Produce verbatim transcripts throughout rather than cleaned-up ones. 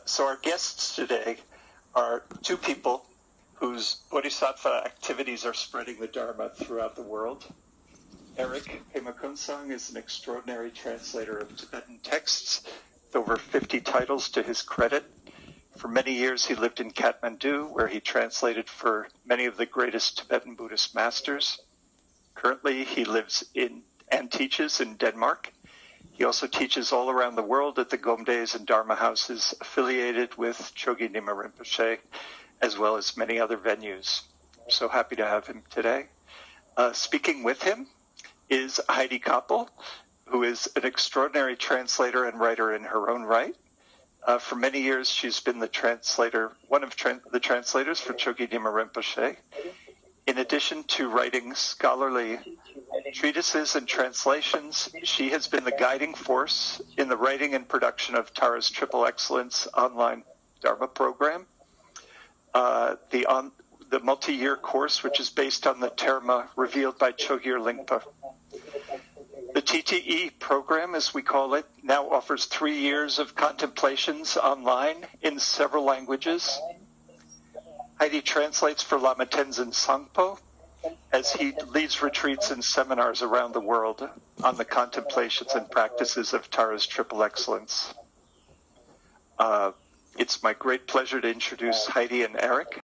So our guests today are two people whose bodhisattva activities are spreading the Dharma throughout the world. Erik Pema Kunsang is an extraordinary translator of Tibetan texts with over fifty titles to his credit. For many years he lived in Kathmandu, where he translated for many of the greatest Tibetan Buddhist masters. Currently he lives in and teaches in Denmark. He also teaches all around the world at the Gomdes and Dharma houses affiliated with Chokyi Nyima Rinpoche, as well as many other venues. I'm so happy to have him today. Uh, speaking with him is Heidi Koppl, who is an extraordinary translator and writer in her own right. Uh, for many years, she's been the translator, one of tra- the translators for Chokyi Nyima Rinpoche. In addition to writing scholarly treatises and translations, she has been the guiding force in the writing and production of Tara's Triple Excellence online Dharma program, uh, the, on, the multi-year course, which is based on the Dharma revealed by Chokyi Rinpoche. The T T E program, as we call it, now offers three years of contemplations online in several languages. Heidi translates for Lama Tenzin Sangpo as he leads retreats and seminars around the world on the contemplations and practices of Tara's Triple Excellence. Uh, it's my great pleasure to introduce Heidi and Erik.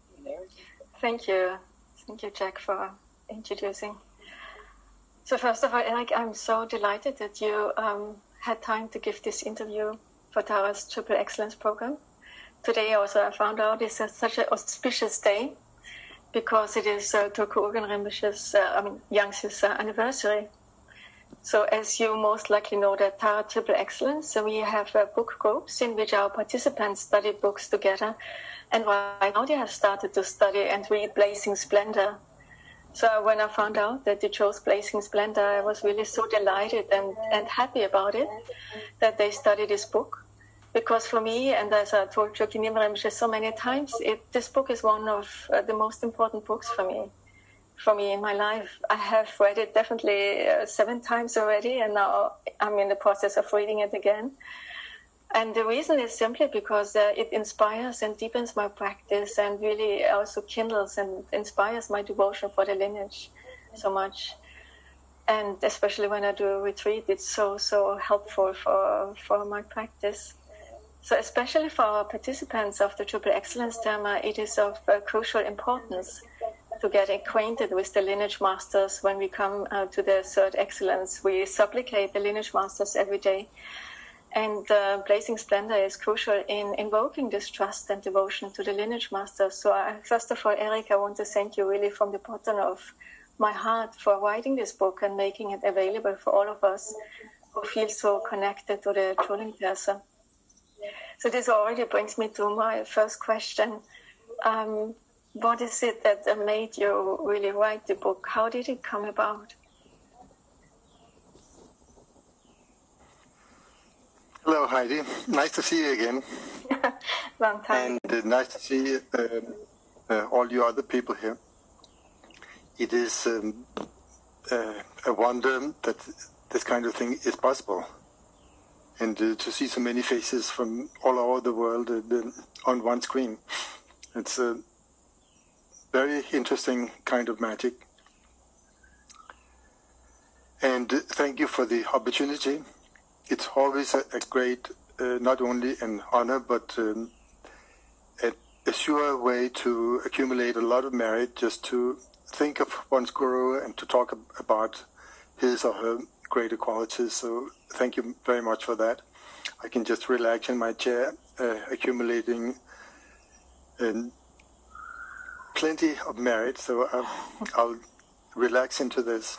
Thank you. Thank you, Jack, for introducing. So first of all, Erik, I'm so delighted that you um, had time to give this interview for Tara's Triple Excellence program. Today also I found out it's a, such an auspicious day because it is uh, Tulku Urgyen Rinpoche's, uh, I mean, Yangtze's uh, anniversary. So as you most likely know that Tara Triple Excellence, so we have uh, book groups in which our participants study books together. And right now they have started to study and read Blazing Splendor. So when I found out that they chose Blazing Splendor, I was really so delighted and, and happy about it, that they studied this book. Because for me, and as I told Chokyi Nyima Rinpoche so many times, it, this book is one of uh, the most important books for me, for me in my life. I have read it definitely uh, seven times already, and now I'm in the process of reading it again. And the reason is simply because uh, it inspires and deepens my practice and really also kindles and inspires my devotion for the lineage so much. And especially when I do a retreat, it's so, so helpful for, for my practice. So especially for our participants of the Triple Excellence Dharma, it is of uh, crucial importance to get acquainted with the lineage masters when we come uh, to the Third Excellence. We supplicate the lineage masters every day. And uh, Blazing Splendor is crucial in invoking this trust and devotion to the lineage masters. So I, first of all, Erik, I want to thank you really from the bottom of my heart for writing this book and making it available for all of us who feel so connected to the Chokling person. So this already brings me to my first question. Um, what is it that made you really write the book? How did it come about? Hello, Heidi. Nice to see you again. Long time. And uh, nice to see um, uh, all you other people here. It is um, uh, a wonder that this kind of thing is possible. And uh, to see so many faces from all over the world uh, on one screen. It's a very interesting kind of magic. And uh, thank you for the opportunity. It's always a, a great, uh, not only an honor, but um, a, a sure way to accumulate a lot of merit just to think of one's guru and to talk ab- about his or her greater qualities. So thank you very much for that. I can just relax in my chair, uh, accumulating um, plenty of merit, so I'll, I'll relax into this.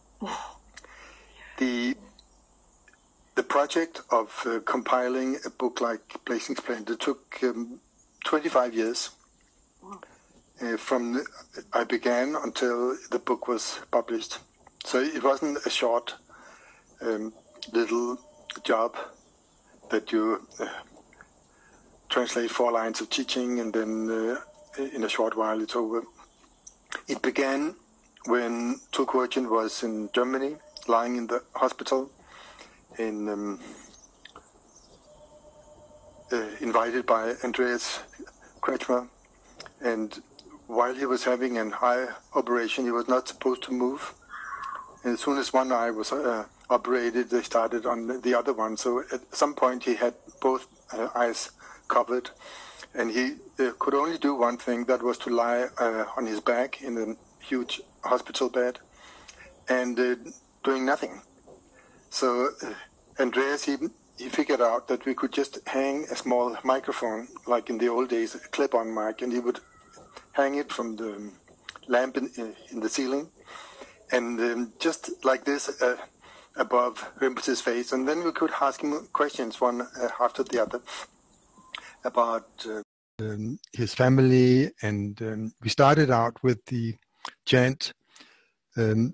The The project of uh, compiling a book like Blazing Splendor took um, twenty-five years. Uh, from the, I began until the book was published. So it wasn't a short um, little job that you uh, translate four lines of teaching and then uh, in a short while it's over. It began when Tulku Urgyen was in Germany, lying in the hospital in um, uh, invited by Andreas Kretschmer, and while he was having an eye operation, he was not supposed to move. And as soon as one eye was uh, operated, they started on the other one. So at some point he had both uh, eyes covered, and he uh, could only do one thing, that was to lie uh, on his back in a huge hospital bed and uh, doing nothing. So uh, Andreas, he, he figured out that we could just hang a small microphone, like in the old days, a clip-on mic, and he would hang it from the lamp in, in the ceiling, and um, just like this uh, above Rinpoche's face, and then we could ask him questions one uh, after the other about uh, um, his family, and um, we started out with the chant, um,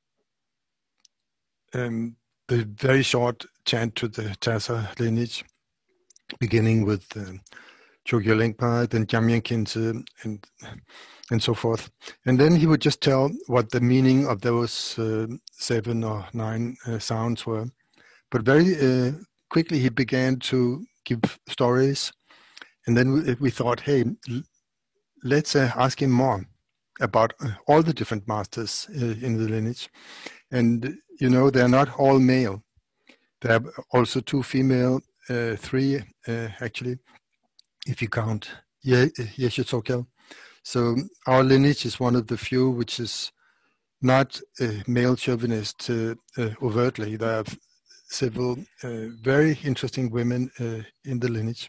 um, the very short chant to the Tassa lineage, beginning with uh, Chokyi Rinpoche, then Jamyen Khyentse, and and so forth. And then he would just tell what the meaning of those uh, seven or nine uh, sounds were. But very uh, quickly he began to give stories. And then we, we thought, hey, let's uh, ask him more about all the different masters uh, in the lineage. And, you know, they're not all male. There are also two female, uh, three uh, actually, if you count Yeshe Tsokel. So our lineage is one of the few which is not uh, male chauvinist uh, uh, overtly. There are several uh, very interesting women uh, in the lineage.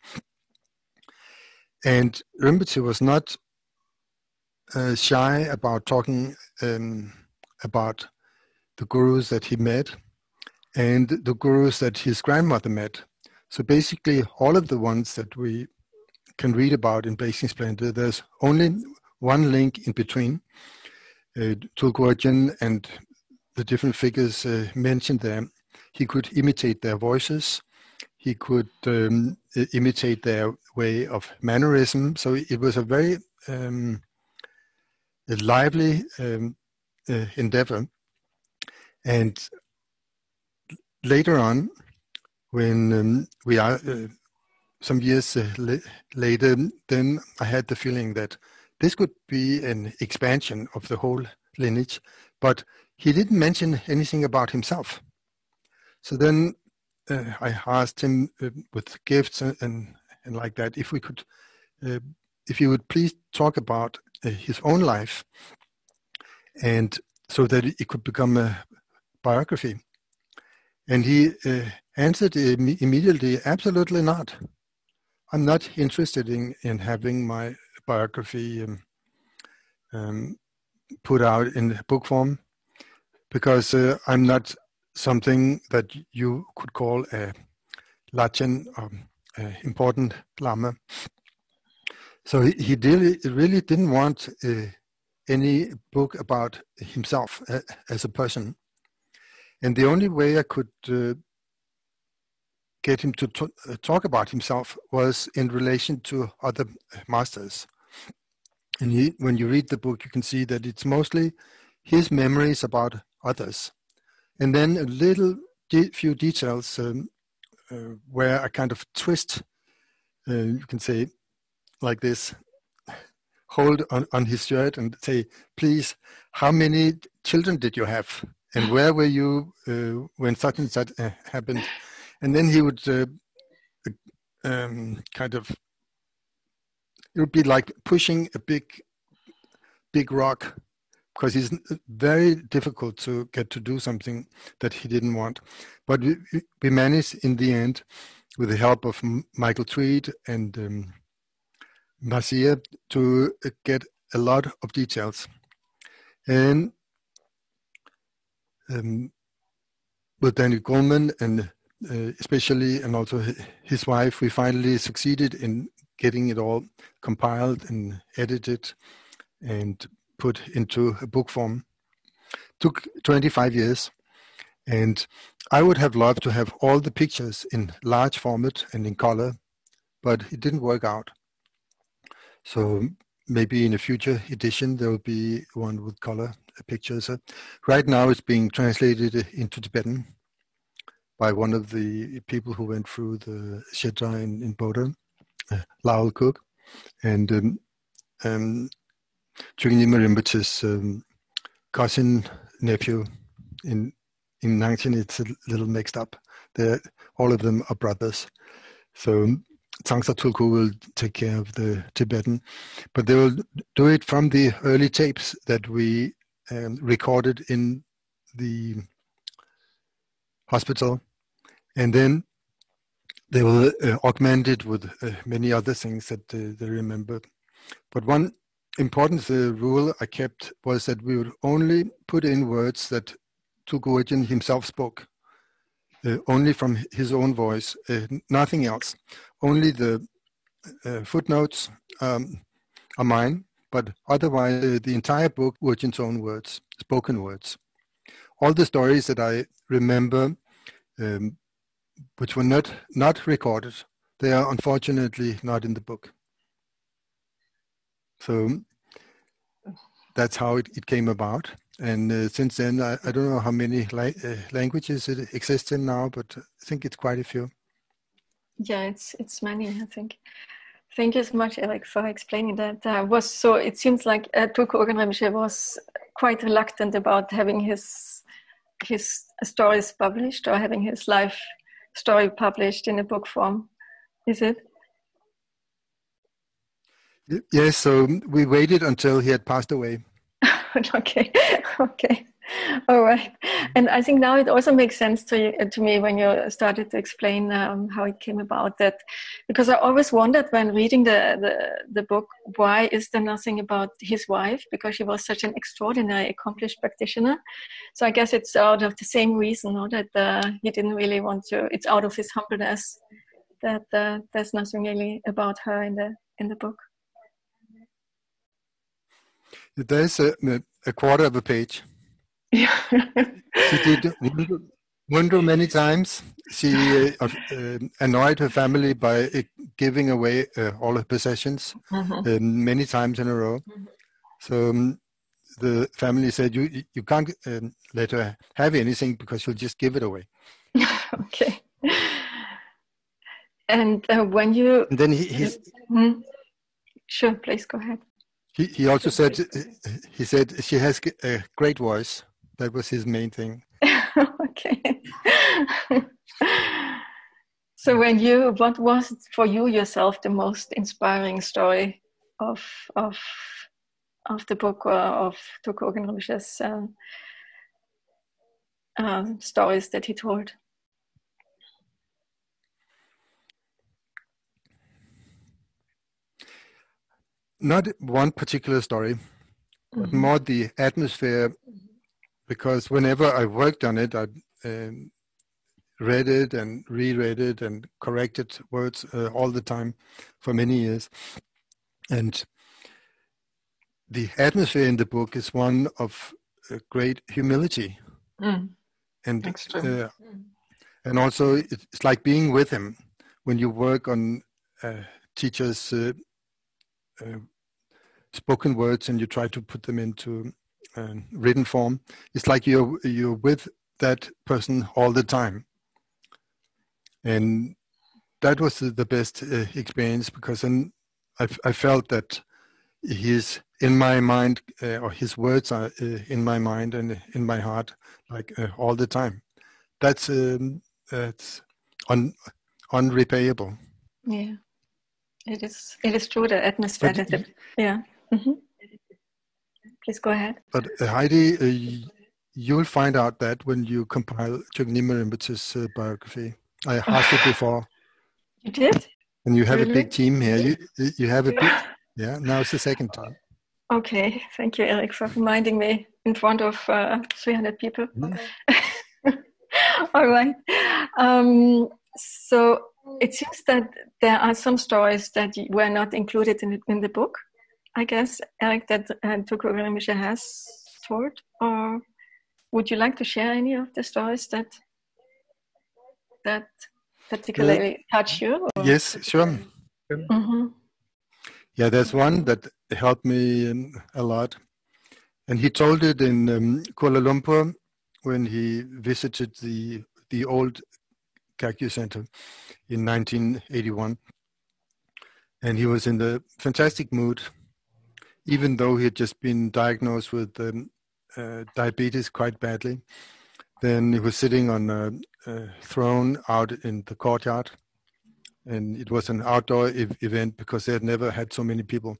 And Rinpoche was not uh, shy about talking um, about the gurus that he met and the gurus that his grandmother met. So basically all of the ones that we can read about in Blazing Splendor, there's only one link in between. Uh, Tulku Urgyen and the different figures uh, mentioned there, he could imitate their voices, he could um, imitate their way of mannerism. So it was a very um, a lively um, uh, endeavor. And later on, when um, we are uh, some years uh, la later, then I had the feeling that this could be an expansion of the whole lineage, but he didn't mention anything about himself. So then uh, I asked him uh, with gifts and, and, and like that, if we could, uh, if he would please talk about uh, his own life, and so that it could become a biography. And he uh, answered im immediately, absolutely not. I'm not interested in, in having my biography um, um, put out in book form, because uh, I'm not something that you could call a Lachen, um, uh, important Lama. So he, he really, really didn't want uh, any book about himself uh, as a person. And the only way I could uh, get him to t talk about himself was in relation to other masters. And he, when you read the book, you can see that it's mostly his memories about others. And then a little de few details um, uh, where I kind of twist, uh, you can say like this, hold on, on his shirt and say, please, how many children did you have? And where were you uh, when such and such uh, happened? And then he would uh, um, kind of, it would be like pushing a big, big rock, because it's very difficult to get to do something that he didn't want. But we, we managed in the end, with the help of Michael Tweed and um, Marcia, to get a lot of details. And um, with Danny Goldman and uh, especially, and also his wife, we finally succeeded in getting it all compiled and edited and put into a book form. Took twenty-five years, and I would have loved to have all the pictures in large format and in color, but it didn't work out. So maybe in a future edition there will be one with color pictures. Right now it's being translated into Tibetan, by one of the people who went through the shedra in, in Bodø, uh, Laurel Cook, and um, um, Chokyi Nyima Rinpoche's um, cousin nephew. In in Nangchen, it's a little mixed up. They're, all of them are brothers. So Tsangsa Tulku will take care of the Tibetan, but they will do it from the early tapes that we um, recorded in the hospital, and then they will uh, augment it with uh, many other things that uh, they remember. But one important uh, rule I kept was that we would only put in words that Tulku Urgyen himself spoke. Uh, only from his own voice, uh, nothing else. Only the uh, footnotes um, are mine, but otherwise uh, the entire book, Urgyen's own words, spoken words. All the stories that I remember, um, which were not, not recorded, they are unfortunately not in the book. So that's how it, it came about. And uh, since then, I, I don't know how many la uh, languages it exists in now, but I think it's quite a few. Yeah, it's it's many, I think. Thank you so much, Erik, for explaining that. Uh, was so it seems like uh, Tulku Urgyen Rinpoche was quite reluctant about having his his stories published or having his life story published in a book form. Is it? Yes. So we waited until he had passed away. Okay, okay, all right. And I think now it also makes sense to you, to me when you started to explain um, how it came about that, because I always wondered when reading the, the, the book, why is there nothing about his wife? Because she was such an extraordinary, accomplished practitioner. So I guess it's out of the same reason, no, that uh, he didn't really want to, it's out of his humbleness that uh, there's nothing really about her in the, in the book. There's a, a quarter of a page. Yeah. She did wonder, wonder many times. She uh, uh, annoyed her family by uh, giving away uh, all her possessions mm-hmm. uh, many times in a row. Mm-hmm. So um, the family said, you you can't um, let her have anything because she'll just give it away. Okay. And uh, when you... And then he, he's... Mm-hmm. Sure, please go ahead. He, he also said, he said she has a great voice. That was his main thing. Okay. So when you, what was for you yourself the most inspiring story of, of, of the book or of Tulku Urgyen Rinpoche's um, um, stories that he told? Not one particular story, mm-hmm. but more the atmosphere, because whenever I worked on it, I um, read it and reread it and corrected words uh, all the time for many years. And the atmosphere in the book is one of uh, great humility. Mm. And, uh, and also it's like being with him when you work on uh, teachers' uh, uh, spoken words and you try to put them into uh, written form. It's like you're you're with that person all the time, and that was the, the best uh, experience, because then I, I felt that he's in my mind, uh, or his words are uh, in my mind and in my heart, like uh, all the time. That's um, that's un, unrepayable. Yeah, it is. It is true. The atmosphere. But, that it, yeah. Mm-hmm. Please go ahead. But uh, Heidi, uh, you'll find out that when you compile Chokyi Nyima Rinpoche's uh, biography. I asked it before. You did? And you have really? a big team here. You you have a big, yeah. Now it's the second time. Okay, thank you, Erik, for reminding me in front of uh, three hundred people. Mm-hmm. All right. Um, so it seems that there are some stories that were not included in in the book, I guess, Erik, that uh, Tulku Urgyen Rinpoche has told. Or would you like to share any of the stories that that particularly uh, touch you? Or? Yes, sure. Mm-hmm. Yeah, there's one that helped me um, a lot. And he told it in um, Kuala Lumpur when he visited the the old Kagyu Center in nineteen eighty-one. And he was in the fantastic mood, even though he had just been diagnosed with um, uh, diabetes quite badly. Then he was sitting on a, a throne out in the courtyard, and it was an outdoor e event because they had never had so many people.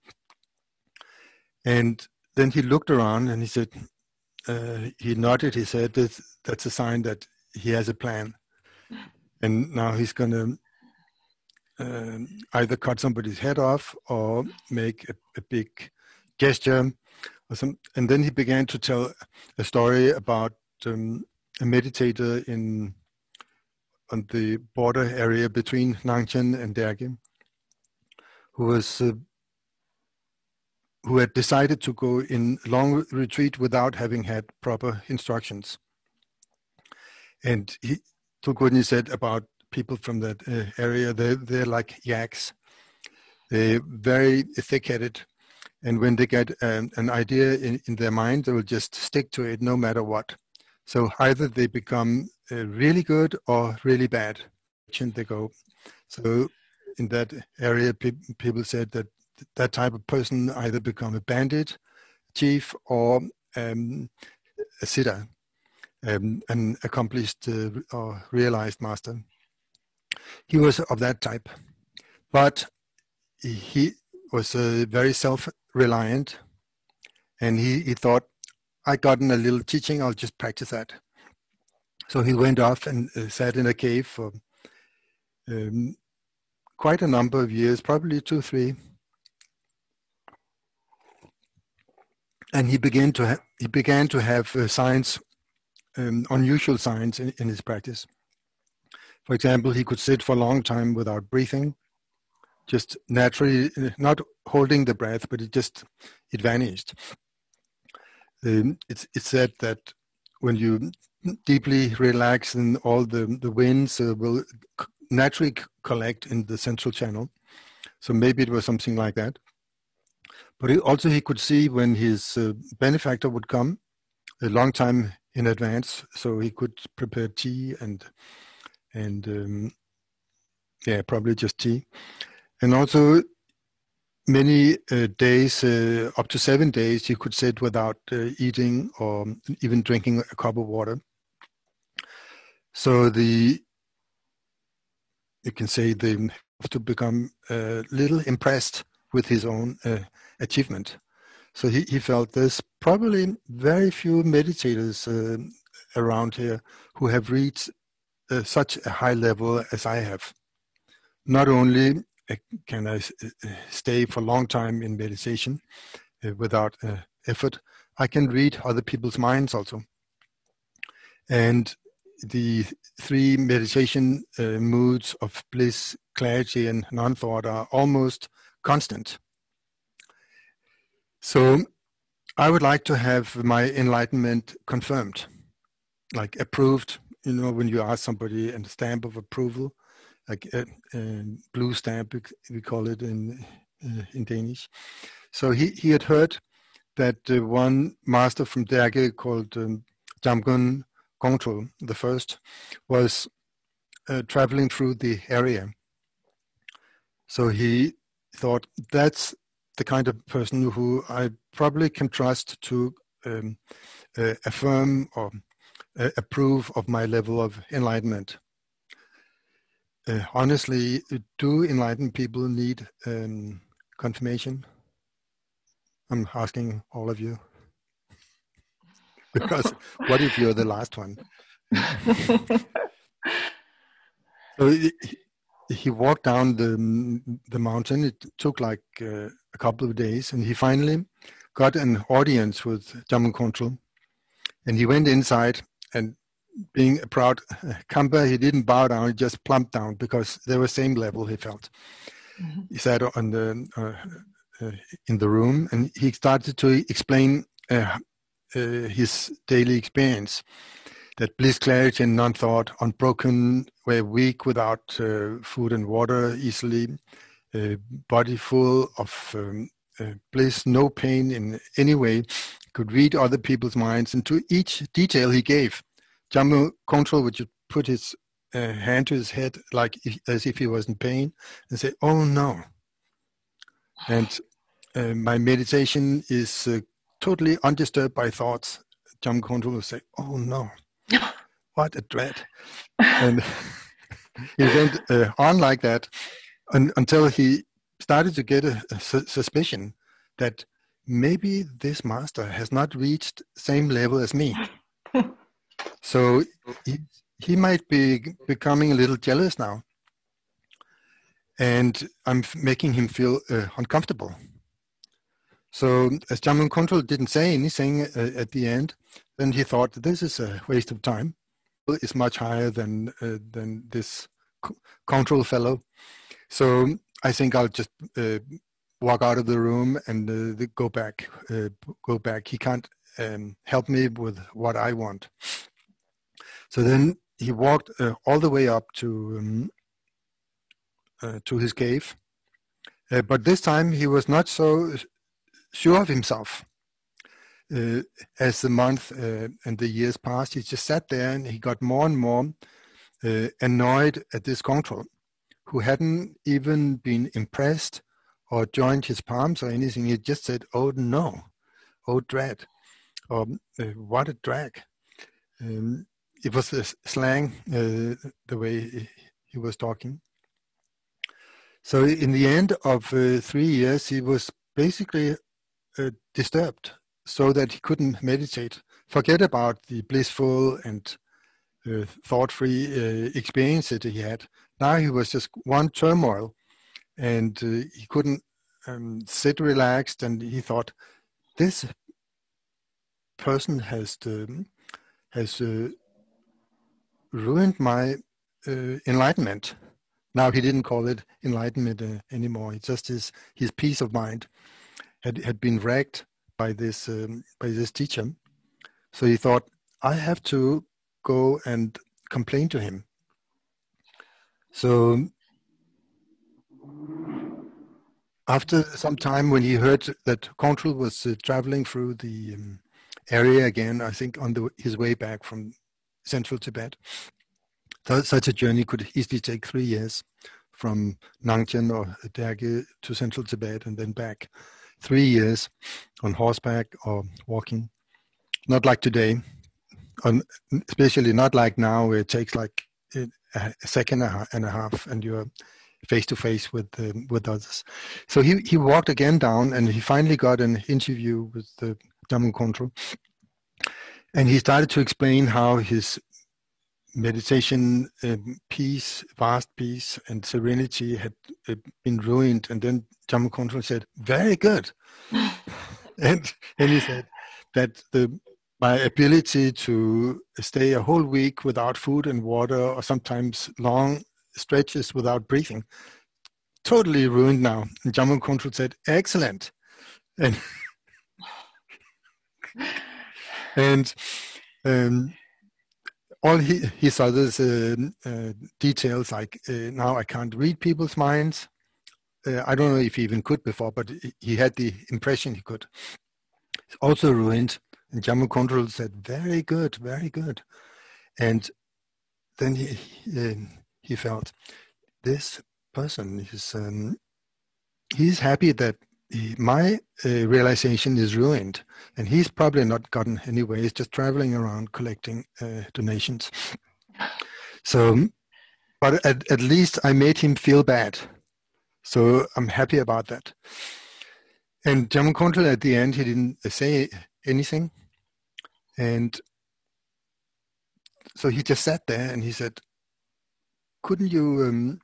And then he looked around and he said, uh, he nodded his head, that's, that's a sign that he has a plan. And now he's going to uh, either cut somebody's head off or make a, a big gesture or some. And then he began to tell a story about um, a meditator in on the border area between Nangchen and Derge, who was uh, who had decided to go in long retreat without having had proper instructions. And he, Tulku Urgyen said about people from that uh, area, they're, they're like yaks. They're very thick-headed, and when they get um, an idea in, in their mind, they will just stick to it no matter what. So either they become uh, really good or really bad, and they go. So in that area, pe people said that that type of person either become a bandit, chief, or um, a siddha, um, an accomplished uh, or realized master. He was of that type, but he was uh, very self-reliant, and he, he thought, I gotten a little teaching, I'll just practice that. So he went off and uh, sat in a cave for um, quite a number of years, probably two, three. And he began to ha he began to have uh, signs, um, unusual signs in, in his practice. For example, he could sit for a long time without breathing, just naturally, not holding the breath, but it just it vanished. Um, it's it's said that when you deeply relax, then all the the winds uh, will naturally collect in the central channel. So maybe it was something like that. But he, also he could see when his uh, benefactor would come a long time in advance, so he could prepare tea and and um, yeah, probably just tea, and also many uh, days, uh, up to seven days, he could sit without uh, eating or even drinking a cup of water. So the you can say they have to become a little impressed with his own uh, achievement. So he, he felt there's probably very few meditators uh, around here who have reached uh, such a high level as I have. Not only uh, can I uh, stay for a long time in meditation uh, without uh, effort, I can read other people's minds also. And the three meditation uh, moods of bliss, clarity, and non-thought are almost constant. So I would like to have my enlightenment confirmed, like approved. You know, when you ask somebody a stamp of approval, like a, a blue stamp, we call it in uh, in Danish. So he, he had heard that uh, one master from Derge called um, Jamgon Gongtrul, the first, was uh, traveling through the area. So he thought, that's the kind of person who I probably can trust to um, uh, affirm or uh, approve of my level of enlightenment. Uh, honestly, do enlightened people need um, confirmation? I'm asking all of you. Because what if you're the last one? So he, he walked down the, the mountain. It took like uh, a couple of days, and he finally got an audience with Jamgon Gongtrul. And he went inside, and being a proud Kampa, he didn't bow down, he just plumped down because they were same level, he felt. Mm-hmm. He sat on the, uh, uh, in the room, and he started to explain uh, uh, his daily experience, that bliss, clarity, and non-thought, unbroken, were weak without uh, food and water, easily, uh, body full of um, uh, bliss, no pain in any way, could read other people's minds, and to each detail he gave, Jamgon Gongtrul would put his uh, hand to his head, like if, as if he was in pain, and say, "Oh no!" And uh, my meditation is uh, totally undisturbed by thoughts. Jamgon Kongtrul will say, "Oh no, what a dread!" And he went uh, on like that un until he started to get a, a su suspicion that maybe this master has not reached same level as me. So he, he might be becoming a little jealous now. And I'm making him feel uh, uncomfortable. So as Jamgon Kongtrul didn't say anything uh, at the end, then he thought this is a waste of time. It's much higher than, uh, than this Kongtrul fellow. So I think I'll just uh, walk out of the room and uh, go back. Uh, go back. He can't um, help me with what I want. So then he walked uh, all the way up to um, uh, to his cave, uh, but this time he was not so sure of himself. Uh, as the month uh, and the years passed, he just sat there and he got more and more uh, annoyed at this Kongtrul, who hadn't even been impressed or joined his palms or anything. He just said, "Oh no, oh dread," or uh, "What a drag." Um, it was a slang, uh, the way he was talking. So in the end of uh, three years, he was basically uh, disturbed so that he couldn't meditate. Forget about the blissful and uh, thought-free uh, experience that he had. Now he was just one turmoil, and uh, he couldn't um, sit relaxed, and he thought, this person has the, has uh, ruined my uh, enlightenment. Now he didn't call it enlightenment uh, anymore. It's just his his peace of mind had had been wrecked by this um, by this teacher. So he thought, I have to go and complain to him. So after some time, when he heard that Kongtrul was uh, traveling through the um, area again, I think on the, his way back from central Tibet. So, such a journey could easily take three years from Nangchen or Derge to central Tibet and then back. Three years on horseback or walking. Not like today, on, especially not like now where it takes like a, a second and a half and you're face to face with um, with others. So he, he walked again down and he finally got an interview with the Jamgon Kongtrul. And he started to explain how his meditation, um, peace, vast peace and serenity had uh, been ruined. And then Jamgon Kongtrul said, very good. and, and he said that the, my ability to stay a whole week without food and water or sometimes long stretches without breathing, totally ruined now. And Jamgon Kongtrul said, excellent. And, and um, all he, his other uh, uh, details, like uh, now I can't read people's minds. Uh, I don't know if he even could before, but he had the impression he could. It's also ruined. And Jamgon Kongtrul said, very good, very good. And then he, he, he felt, this person is, um, he's happy that he, my uh, realization is ruined. And he's probably not gotten anywhere. He's just traveling around collecting uh, donations. So, but at, at least I made him feel bad. So I'm happy about that. And Jamgon Kongtrul at the end, he didn't say anything. And so he just sat there and he said, couldn't you um,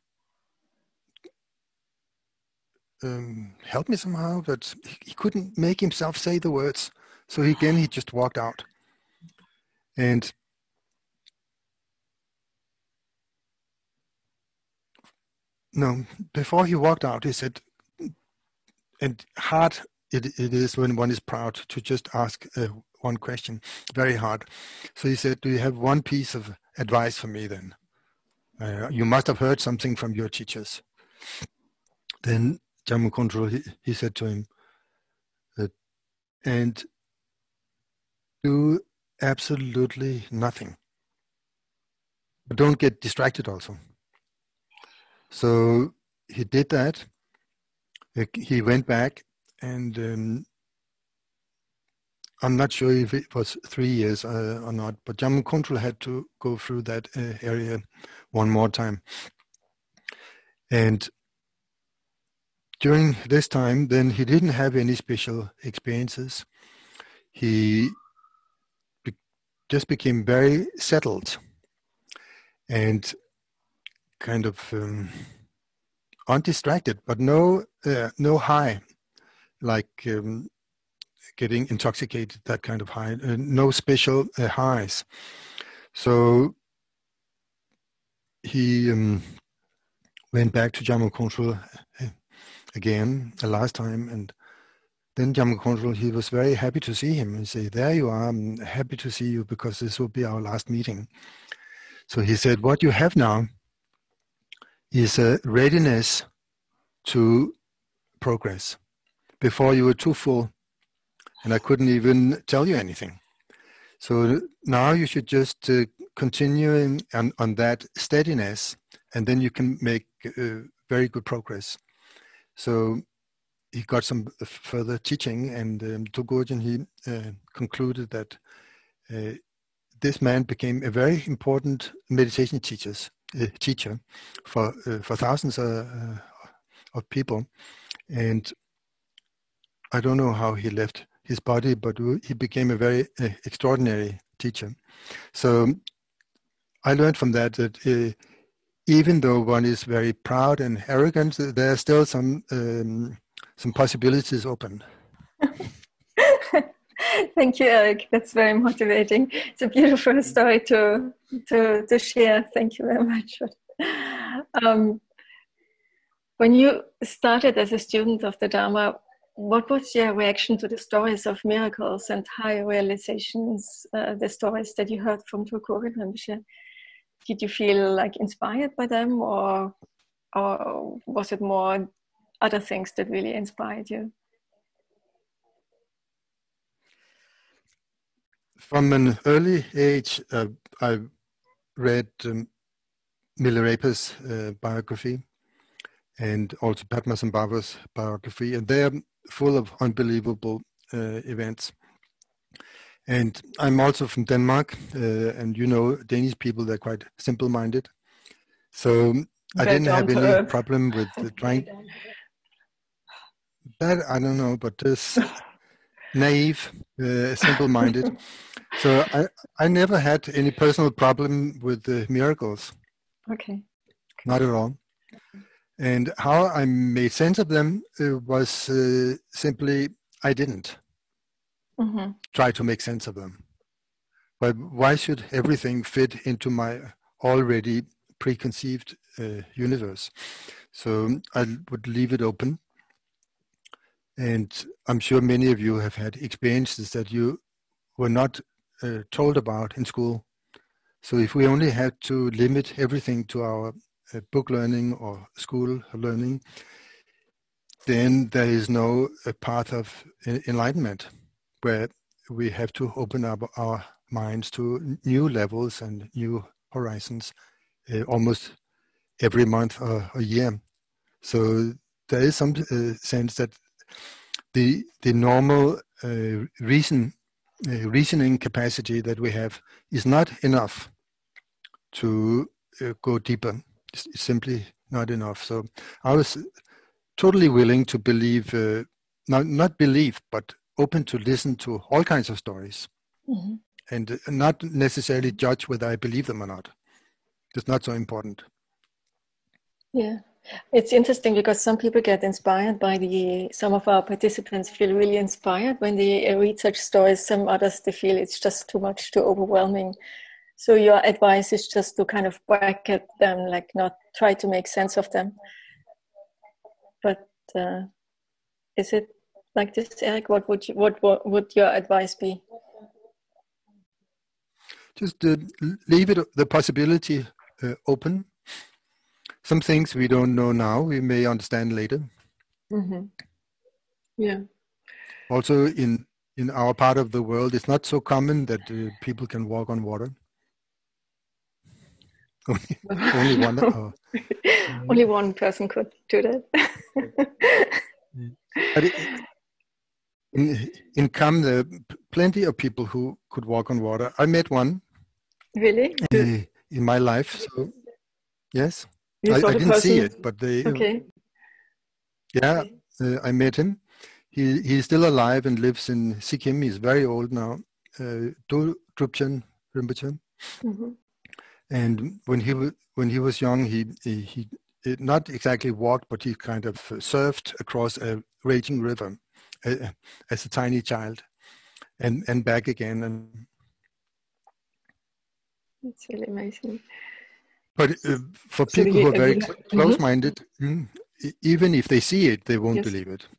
um, help me somehow? But he couldn't make himself say the words. So again, he just walked out. And no, before he walked out, he said, and hard it, it is when one is proud to just ask uh, one question, very hard. So he said, do you have one piece of advice for me then? Uh, you must have heard something from your teachers. Then Jamgon Kongtrul, he, he said to him, that, and do absolutely nothing. but don't get distracted also. So he did that. He went back, and um, I'm not sure if it was three years uh, or not, but Jamgon Kongtrul had to go through that uh, area one more time. And during this time, then he didn't have any special experiences. He be just became very settled and kind of um, undistracted, but no, uh, no high, like um, getting intoxicated, that kind of high, uh, no special uh, highs. So he um, went back to Jamgon Kongtrul again, the last time, and then Jamgon Kongtrul, he was very happy to see him and say, there you are, I'm happy to see you because this will be our last meeting. So he said, what you have now is a readiness to progress. Before you were too full and I couldn't even tell you anything. So now you should just uh, continue on, on that steadiness, and then you can make uh, very good progress. So he got some further teaching, and um, Tulku Urgyen, he uh, concluded that uh, this man became a very important meditation teachers, uh, teacher for uh, for thousands uh, uh, of people. And I don't know how he left his body, but he became a very uh, extraordinary teacher. So I learned from that that uh, even though one is very proud and arrogant, there are still some um, some possibilities open. Thank you, Erik. That's very motivating. It's a beautiful story to to to share. Thank you very much. Um, when you started as a student of the Dharma, what was your reaction to the stories of miracles and high realizations, uh, the stories that you heard from Tulku Urgyen Rinpoche? Did you feel like inspired by them, or, or was it more other things that really inspired you? From an early age, uh, I read um, Milarepa's uh, biography and also Padmasambhava's biography, and they're full of unbelievable uh, events. And I'm also from Denmark, uh, and you know, Danish people, they're quite simple-minded. So I didn't have any earth. problem with uh, trying. That, I don't know, but just naive, uh, simple-minded. So I, I never had any personal problem with the miracles. Okay. Not at all. And how I made sense of them uh, was uh, simply, I didn't mm-hmm. try to make sense of them. But why should everything fit into my already preconceived uh, universe? So I would leave it open. And I'm sure many of you have had experiences that you were not uh, told about in school. So if we only had to limit everything to our uh, book learning or school learning, then there is no uh, path of enlightenment where we have to open up our minds to new levels and new horizons uh, almost every month or a year. So there is some uh, sense that the the normal uh, reason uh, reasoning capacity that we have is not enough to uh, go deeper. It's, it's simply not enough. So I was totally willing to believe, uh, not not believe, but open to listen to all kinds of stories, mm-hmm. and not necessarily judge whether I believe them or not. It's not so important. Yeah. It's interesting because some people get inspired by the, some of our participants feel really inspired when they read such stories. Some others, they feel it's just too much, too overwhelming. So your advice is just to kind of bracket them, like not try to make sense of them. But uh, is it like this, Erik? What would you, what, what would your advice be? Just uh, leave it, the possibility uh, open. Some things we don't know now, we may understand later. Mm-hmm. Yeah. Also, in, in our part of the world, it's not so common that uh, people can walk on water. only, only one. Uh, only one person could do that. But it, in in Kam, there are plenty of people who could walk on water. I met one. Really? Uh, in my life. So yes, You I, saw I the didn't person? see it, but they. Okay. Yeah, uh, I met him. He he's still alive and lives in Sikkim. He's very old now. Uh, Tulku Urgyen Rinpoche. Mm-hmm. And when he was when he was young, he he, he it not exactly walked, but he kind of surfed across a raging river uh, as a tiny child, and and back again. And that's really amazing. But uh, for So people he, who are very uh, cl- close-minded, mm-hmm. mm, even if they see it, they won't yes. believe it.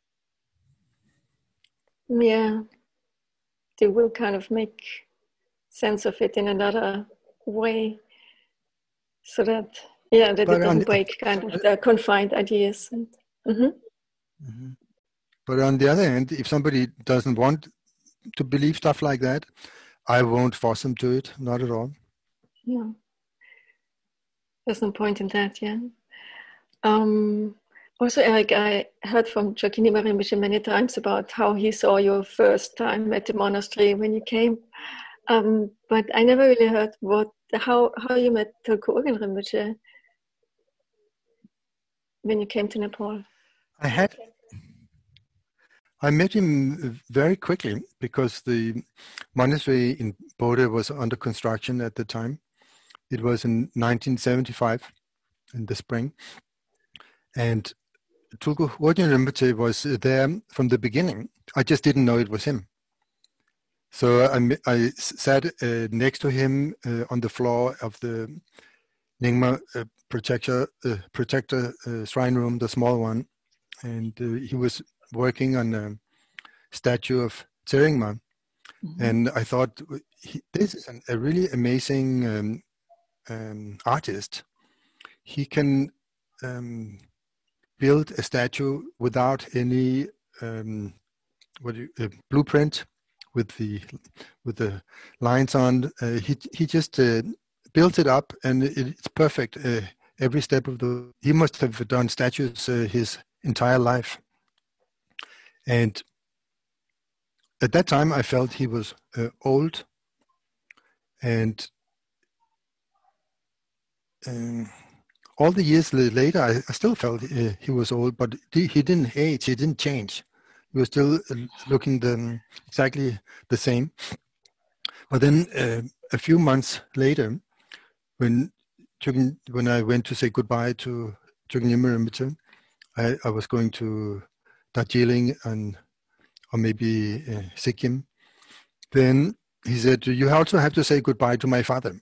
Yeah, they will kind of make sense of it in another way, so that yeah, that But it doesn't on, break kind of the confined ideas. And, mm-hmm. Mm-hmm. But on the other hand, if somebody doesn't want to believe stuff like that, I won't force them to it, not at all. Yeah. There's no point in that, yeah. Um, also, Erik, I heard from Chokyi Nyima Rinpoche many times about how he saw you first time at the monastery when you came. Um, but I never really heard what how how you met Tulku Urgyen Rinpoche when you came to Nepal. I had I met him very quickly because the monastery in Bodh was under construction at the time. It was in nineteen seventy-five in the spring. And Tulku Urgyen Rinpoche was there from the beginning. I just didn't know it was him. So I, I sat uh, next to him uh, on the floor of the Nyingma uh, protector, uh, protector uh, shrine room, the small one. And uh, he was working on a statue of Nyingma. Mm-hmm. And I thought, he, this is an, a really amazing um, um, artist. He can um, build a statue without any um, what do you, uh, blueprint with the with the lines on. Uh, he he just uh, built it up, and it, it's perfect. Uh, every step of the he must have done statues uh, his entire life. And at that time, I felt he was uh, old, and um, all the years later, I, I still felt uh, he was old, but he, he didn't age, he didn't change. He was still uh, looking the, exactly the same. But then uh, a few months later, when when I went to say goodbye to Chokyi Nyima Rinpoche, I, I was going to Darjeeling and or maybe uh, Sikkim. Then he said, "You also have to say goodbye to my father."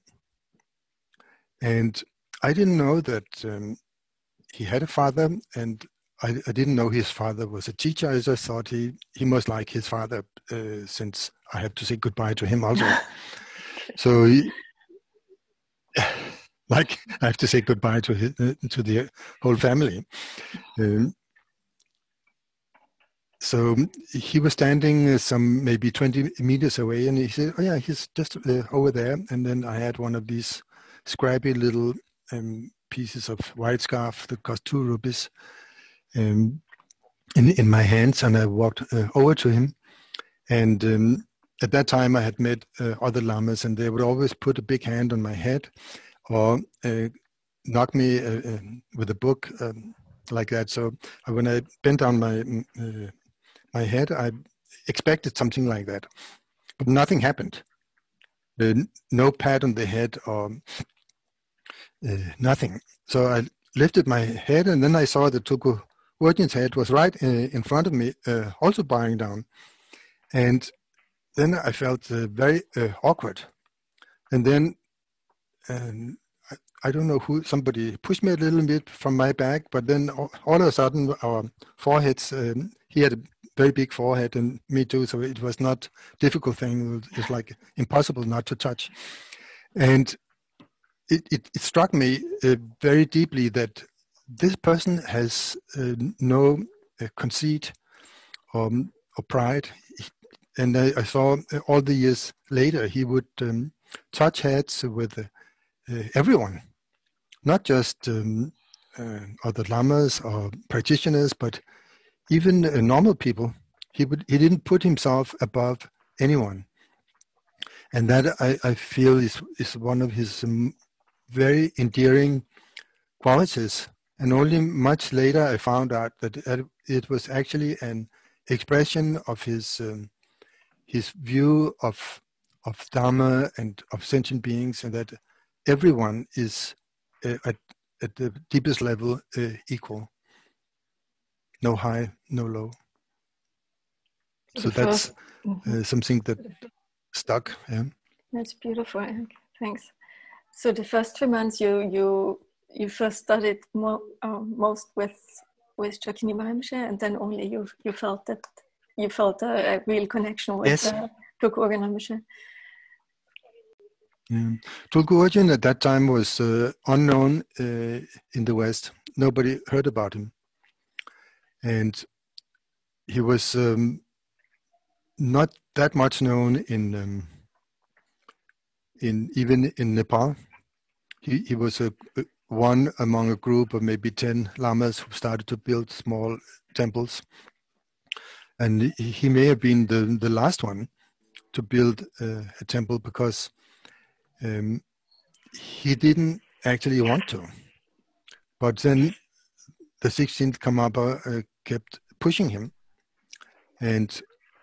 And I didn't know that um, he had a father, and I, I didn't know his father was a teacher. I just thought he, he must like his father uh, since I have to say goodbye to him also. So, he, like, I have to say goodbye to his, uh, to the whole family. Um, so he was standing uh, some maybe twenty meters away, and he said, "Oh yeah, he's just uh, over there." And then I had one of these scrappy little um, pieces of white scarf that cost two rupees um, in in my hands, and I walked uh, over to him. And um, at that time, I had met uh, other lamas, and they would always put a big hand on my head or uh, knock me uh, uh, with a book um, like that. So uh, when I bent down my uh, my head, I expected something like that, but nothing happened. Uh, no pat on the head or uh, nothing. So I lifted my head, and then I saw that Tulku Urgyen's head was right uh, in front of me, uh, also bowing down. And then I felt uh, very uh, awkward. And then um, I, I don't know who, somebody pushed me a little bit from my back, but then all, all of a sudden our foreheads, um, he had a very big forehead and me too, so it was not a difficult thing. It was like impossible not to touch. And it, it, it struck me uh, very deeply that this person has uh, no uh, conceit or, or pride. And I, I saw uh, all the years later, he would um, touch heads with uh, uh, everyone. not just um, uh, other lamas or practitioners, but even uh, normal people. He would he didn't put himself above anyone, and that I, I feel is is one of his um, very endearing qualities. And only much later I found out that it was actually an expression of his um, his view of of Dharma and of sentient beings, and that everyone is uh, at at the deepest level uh, equal. No high, no low. So that's uh, something that stuck. Yeah. That's beautiful. Thanks. So the first three months, you you you first studied more, uh, most with with Chokyi Nyima Rinpoche, and then only you you felt that you felt a, a real connection with yes. uh, Tulku Urgyen Rinpoche. Yeah. Tulku Urgyen at that time was uh, unknown uh, in the West. Nobody heard about him, and he was um, not that much known in um, in even in Nepal. He he was a, a one among a group of maybe ten lamas who started to build small temples, and he, he may have been the the last one to build uh, a temple, because um, he didn't actually want to. But then the sixteenth Karmapa uh, kept pushing him, and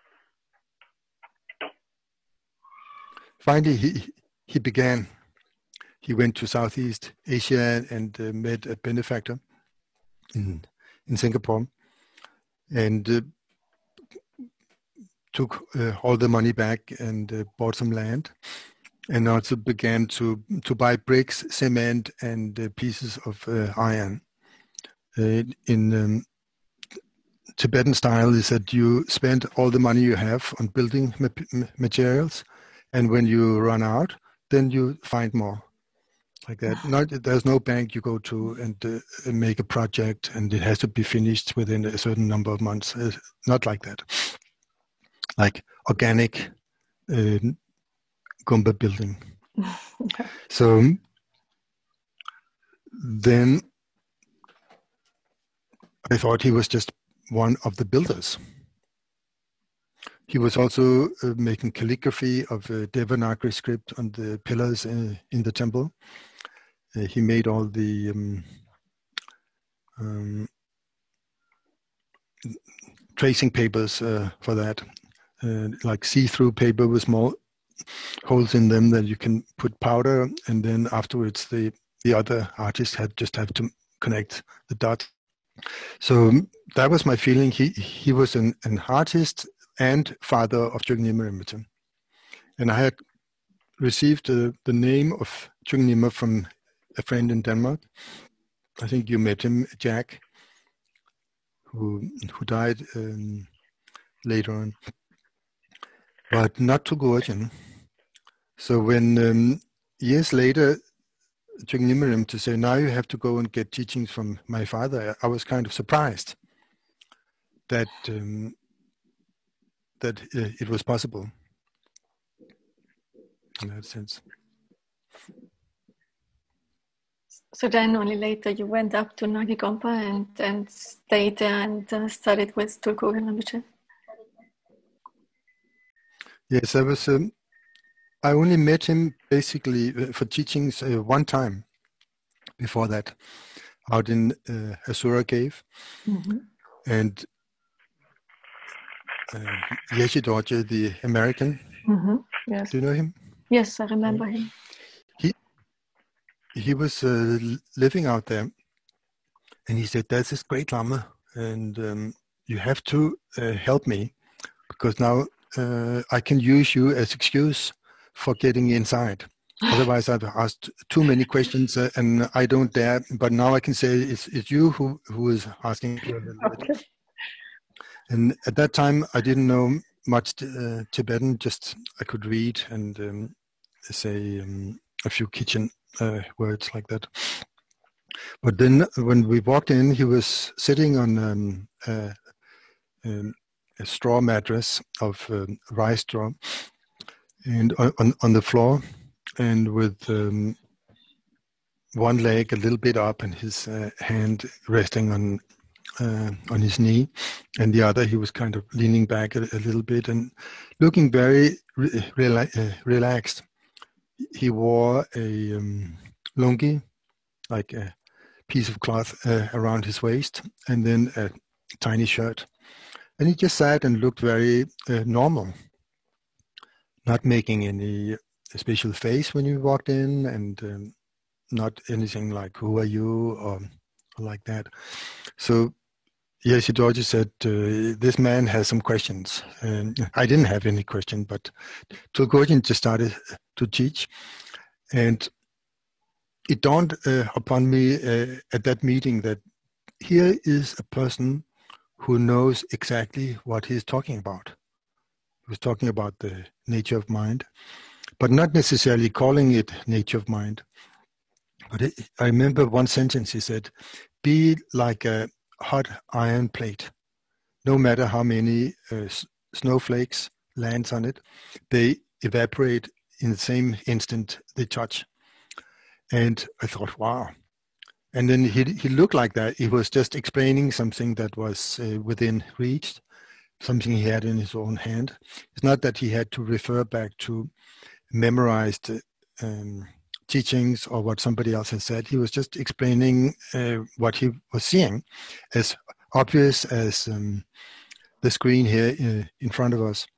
finally he he began. He went to Southeast Asia and uh, met a benefactor in in Singapore, and uh, took uh, all the money back and uh, bought some land, and also began to to buy bricks, cement, and uh, pieces of uh, iron. Uh, in um, Tibetan style is that you spend all the money you have on building ma- materials, and when you run out, then you find more. Like that. Not, there's no bank you go to and uh, make a project and it has to be finished within a certain number of months. Uh, not like that. Like organic uh, Gompa building. So then I thought he was just one of the builders. He was also uh, making calligraphy of uh, Devanagari script on the pillars uh, in the temple. Uh, he made all the um, um, tracing papers uh, for that, uh, like see-through paper with small holes in them that you can put powder, and then afterwards the the other artists had just have to connect the dots. So that was my feeling. He he was an, an artist and father of Chokyi Nyima Rinpoche, and I had received uh, the name of Chokyi Nyima from a friend in Denmark. I think you met him, Jack, who who died um, later on, but not Tulku Urgyen. So when um, years later, Chokyi Nyima Rinpoche said, "Now you have to go and get teachings from my father," I was kind of surprised that um, that uh, it was possible in that sense. So then only later you went up to Nagi Gompa and, and stayed there and uh, studied with Tulku Urgyen Rinpoche? Yes, I was. Um, I only met him basically for teachings uh, one time before that, out in uh, Asura Cave. Mm-hmm. And uh, Yeshidorje, the American, mm-hmm. Yes. Do you know him? Yes, I remember him. He he was uh, living out there, and he said, "There's this great Lama, and um, you have to uh, help me, because now uh, I can use you as excuse for getting inside. Otherwise, I've asked too many questions, uh, and I don't dare. But now I can say it's it's you who who is asking." Okay. And at that time, I didn't know much uh, Tibetan. Just I could read and um, say um, a few kitchen uh, words like that. But then, when we walked in, he was sitting on um, a, um, a straw mattress of um, rice straw, and on on the floor, and with um, one leg a little bit up and his uh, hand resting on uh, on his knee, and the other he was kind of leaning back a, a little bit and looking very re rela uh, relaxed. He wore a um, lungi, like a piece of cloth uh, around his waist, and then a tiny shirt. And he just sat and looked very uh, normal, not making any special face when you walked in, and um, not anything like, who are you, or, or like that. So yes, George said, uh, this man has some questions. And I didn't have any question, but Tulku Urgyen just started to teach. And it dawned uh, upon me uh, at that meeting that here is a person who knows exactly what he's talking about. He was talking about the nature of mind, but not necessarily calling it nature of mind. But it, I remember one sentence he said, be like a hot iron plate. No matter how many uh, snowflakes lands on it, they evaporate in the same instant they touch. And I thought, wow. And then he, he looked like that. He was just explaining something that was uh, within reach, something he had in his own hand. It's not that he had to refer back to memorized um, teachings or what somebody else had said. He was just explaining uh, what he was seeing, as obvious as um, the screen here uh, in front of us.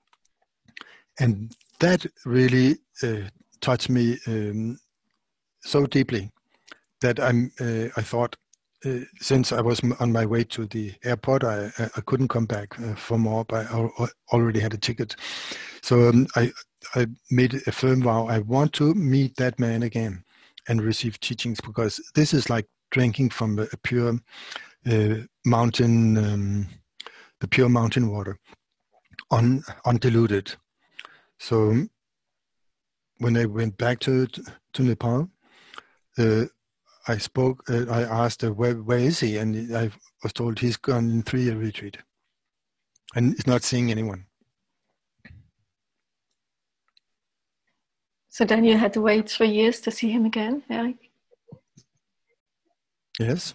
And that really uh, touched me um, so deeply that I'm, uh, I thought, uh, since I was on my way to the airport, I, I couldn't come back uh, for more, but I already had a ticket. So um, I, I made a firm vow, I want to meet that man again and receive teachings, because this is like drinking from a, a pure uh, mountain, um, the pure mountain water, un, undiluted. So when I went back to, to Nepal, uh, I spoke, uh, I asked, uh, where, where is he? And I was told he's gone in three-year retreat and is not seeing anyone. So then you had to wait three years to see him again, Erik? Yes.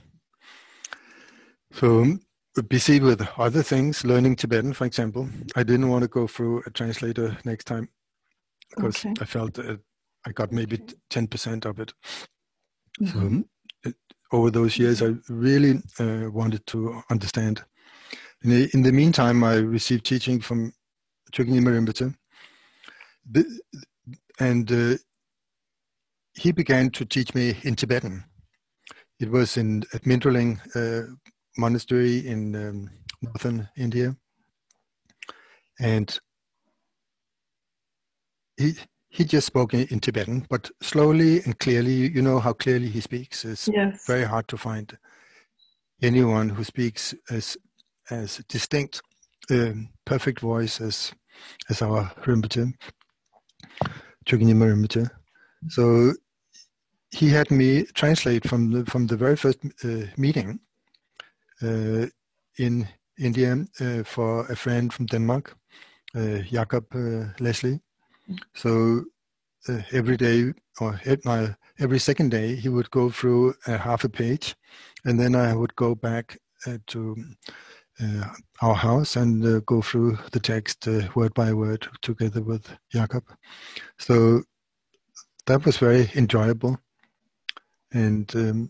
So busy with other things, learning Tibetan, for example. I didn't want to go through a translator next time because okay. I felt uh, I got maybe ten percent of it. Mm-hmm. So it, over those years, I really uh, wanted to understand. In the, in the meantime, I received teaching from Chokyi Nyima Rinpoche. The, and uh, he began to teach me in Tibetan. It was in at Mingyur uh, monastery in um, northern India. And he He just spoke in, in Tibetan, but slowly and clearly. You know how clearly he speaks. It's yes. very hard to find anyone who speaks as as distinct, um, perfect voice as as our Rinpoche, Chokyi Nyima Rinpoche. So he had me translate from the from the very first uh, meeting uh, in India uh, for a friend from Denmark, uh, Jacob uh, Leslie. So uh, every day or every second day, he would go through a half a page, and then I would go back uh, to uh, our house and uh, go through the text uh, word by word together with Jacob. So that was very enjoyable, and um,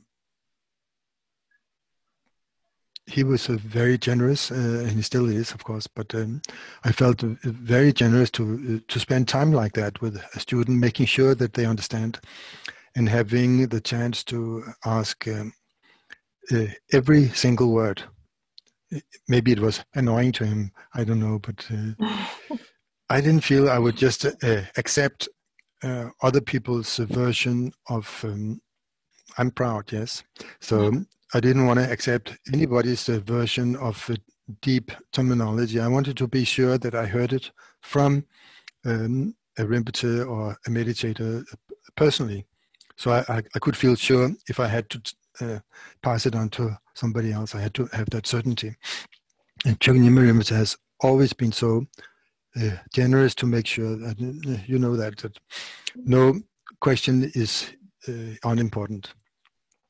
he was uh, very generous, uh, and he still is, of course, but um, I felt uh, very generous to uh, to spend time like that with a student, making sure that they understand, and having the chance to ask um, uh, every single word. Maybe it was annoying to him, I don't know, but uh, I didn't feel I would just uh, accept uh, other people's version of, um, I'm proud, yes. So I didn't want to accept anybody's uh, version of uh, deep terminology. I wanted to be sure that I heard it from um, a Rinpoche or a meditator personally. So I, I, I could feel sure if I had to uh, pass it on to somebody else, I had to have that certainty. And Chokyi Nyima Rinpoche has always been so uh, generous to make sure that, uh, you know, that, that no question is uh, unimportant.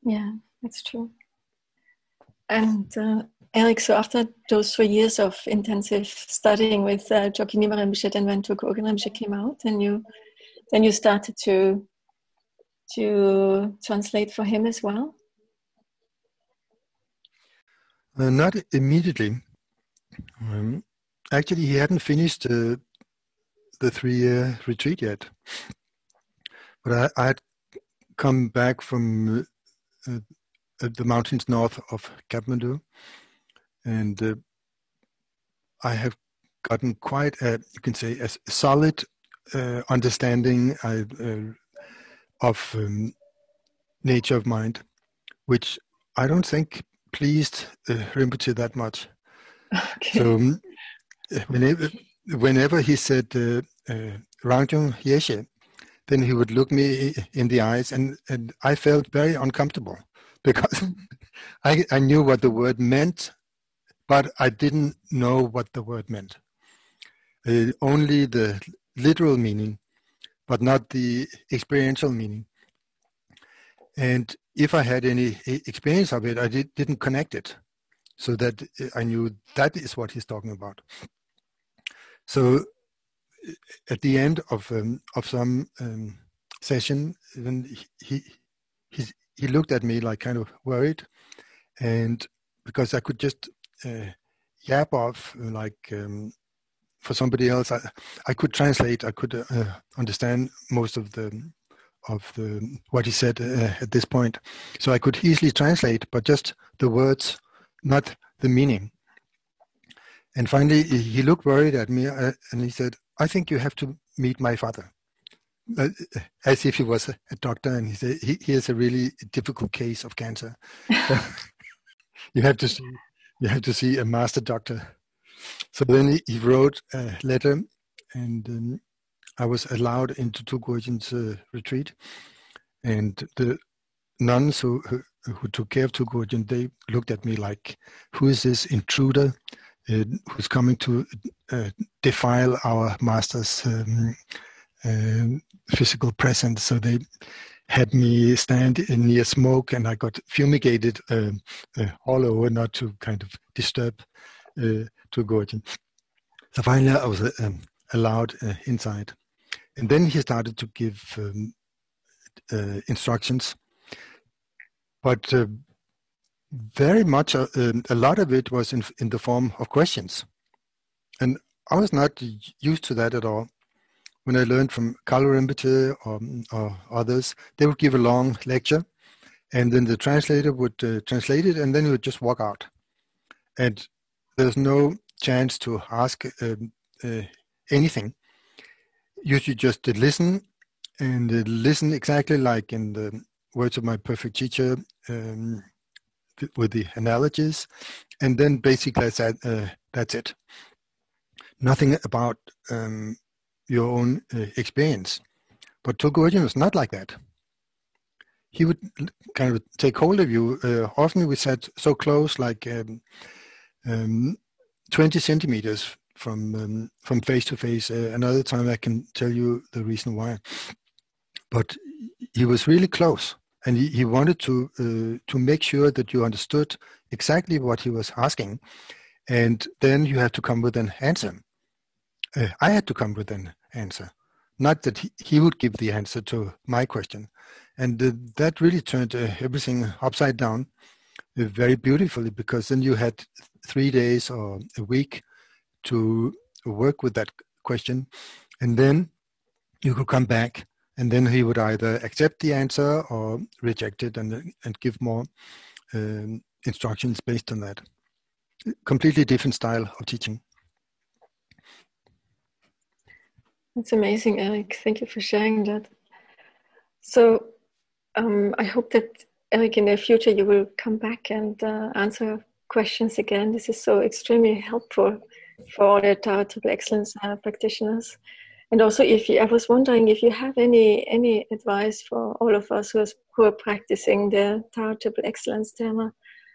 Yeah, that's true. And uh, Erik, so after those three years of intensive studying with uh, Chokyi Nyima Rinpoche, then when Tulku Urgyen Rinpoche came out, and you then you started to to translate for him as well? Uh, not immediately. Um, actually, he hadn't finished uh, the three-year retreat yet. But I, I had come back from uh, uh, the mountains north of Kathmandu, and uh, I have gotten quite a, you can say, a solid uh, understanding uh, uh, of um, nature of mind, which I don't think pleased uh, Rinpoche that much. Okay. So um, whenever, whenever he said uh, uh, Rangjung Yeshe, then he would look me in the eyes, and, and I felt very uncomfortable because I, I knew what the word meant, but I didn't know what the word meant. Uh, only the literal meaning, but not the experiential meaning. And if I had any experience of it, I did, didn't connect it, so that I knew that is what he's talking about. So at the end of um, of some um, session, then he he he looked at me like kind of worried, and because I could just uh, yap off like um, for somebody else, I I could translate, I could uh, understand most of the of the what he said uh, at this point, so I could easily translate, but just the words, not the meaning. And finally, he looked worried at me, uh, and he said, "I think you have to meet my father," uh, as if he was a, a doctor. And he said, he, "He has a really difficult case of cancer. So you have to see, you have to see a master doctor." So then he, he wrote a letter, and um, I was allowed into Tulku Urgyen's uh, retreat. And the nuns who, who who took care of Tulku Urgyen, they looked at me like, "Who is this intruder uh, who's coming to uh, defile our master's um, uh, physical presence?" So they had me stand near smoke, and I got fumigated uh, uh, all over, not to kind of disturb uh, Tulku Urgyen. So finally, I was uh, um, allowed uh, inside, and then he started to give um, uh, instructions, but uh, very much, uh, um, a lot of it was in, in the form of questions. And I was not used to that at all. When I learned from Kalu Rinpoche or, or others, they would give a long lecture, and then the translator would uh, translate it, and then he would just walk out. And there's no chance to ask uh, uh, anything. You should just uh, listen, and uh, listen exactly like in the words of my perfect teacher, um, with the analogies, and then basically that, uh, that's it. Nothing about um, your own uh, experience. But Tulku Urgyen was not like that. He would kind of take hold of you. Uh, often we sat so close, like um, um, twenty centimeters from um, from face to face. Uh, another time I can tell you the reason why. But he was really close. And he, he wanted to uh, to make sure that you understood exactly what he was asking, and then you had to come with an answer. Uh, I had to come with an answer, not that he, he would give the answer to my question, and uh, that really turned uh, everything upside down uh, very beautifully, because then you had three days or a week to work with that question, and then you could come back. And then he would either accept the answer or reject it, and and give more um, instructions based on that. Completely different style of teaching. That's amazing, Erik. Thank you for sharing that. So um, I hope that, Erik, in the future you will come back and uh, answer questions again. This is so extremely helpful for all the Tao Triple Excellence uh, practitioners. And also, if you, I was wondering if you have any any advice for all of us who are, who are practicing the Tao Triple Excellence Dharma.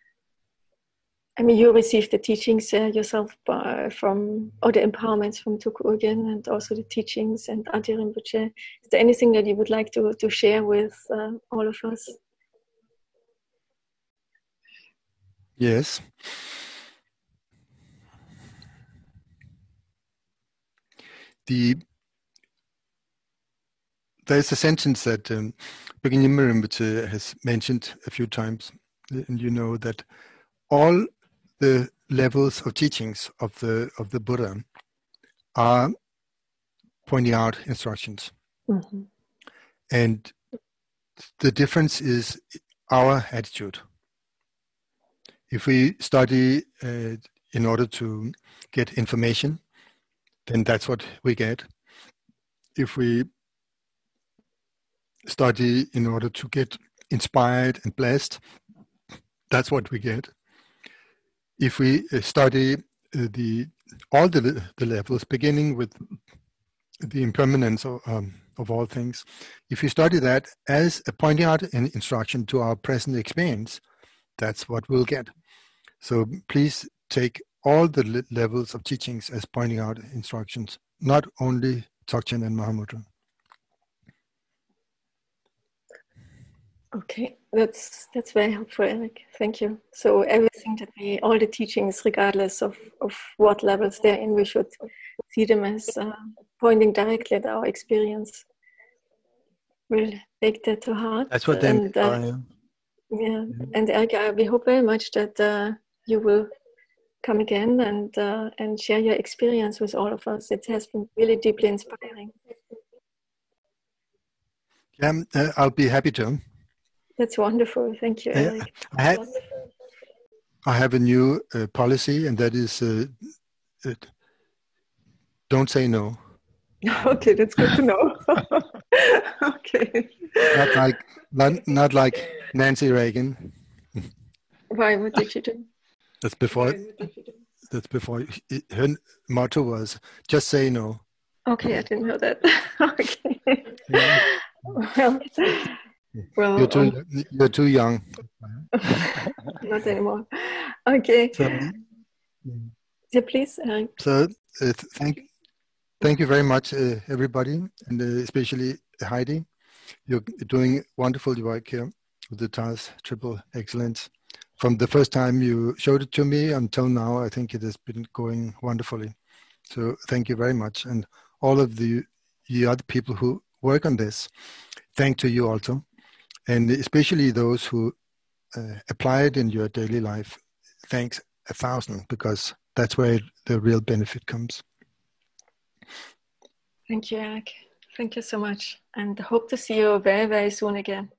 I mean, you received the teachings uh, yourself uh, from, or the empowerments from Tulku Urgyen, and also the teachings and Adi Rinpoche. Is there anything that you would like to, to share with uh, all of us? Yes. The There's a sentence that um, Chokyi Nyima Rinpoche has mentioned a few times, and you know that all the levels of teachings of the of the Buddha are pointing out instructions, mm-hmm. and the difference is our attitude. If we study uh, in order to get information, then that's what we get. If we study in order to get inspired and blessed, that's what we get. If we uh, study uh, the all the, the levels, beginning with the impermanence of, um, of all things, if we study that as a pointing out an instruction to our present experience, that's what we'll get. So please take all the le- levels of teachings as pointing out instructions, not only Dzogchen and Mahamudra. Okay, that's that's very helpful, Erik. Thank you. So everything that we, all the teachings, regardless of, of what levels they're in, we should see them as uh, pointing directly at our experience. We'll take that to heart. That's what they and uh, are, yeah. yeah. Mm-hmm. And Erik, uh, we hope very much that uh, you will come again and uh, and share your experience with all of us. It has been really deeply inspiring. Yeah, uh, I'll be happy to. That's wonderful. Thank you, Erik. Uh, I, have, I have a new uh, policy, and that is uh, uh, don't say no. Okay, that's good to know. Okay. Not like not, not like Nancy Reagan. Why? What did she do? That's before. That's before. Her motto was just say no. Okay, I didn't know that. Okay. Yeah. Well, well, you're too um, you're too young. Not anymore. Okay. So, yeah, please. Uh, so uh, thank thank you very much, uh, everybody, and uh, especially Heidi. You're doing wonderful work here with the Taoist Triple Excellence. From the first time you showed it to me until now, I think it has been going wonderfully. So thank you very much, and all of the the other people who work on this. Thank to you also. And especially those who uh, apply it in your daily life, thanks a thousand, because that's where the real benefit comes. Thank you, Erik. Thank you so much. And hope to see you very, very soon again.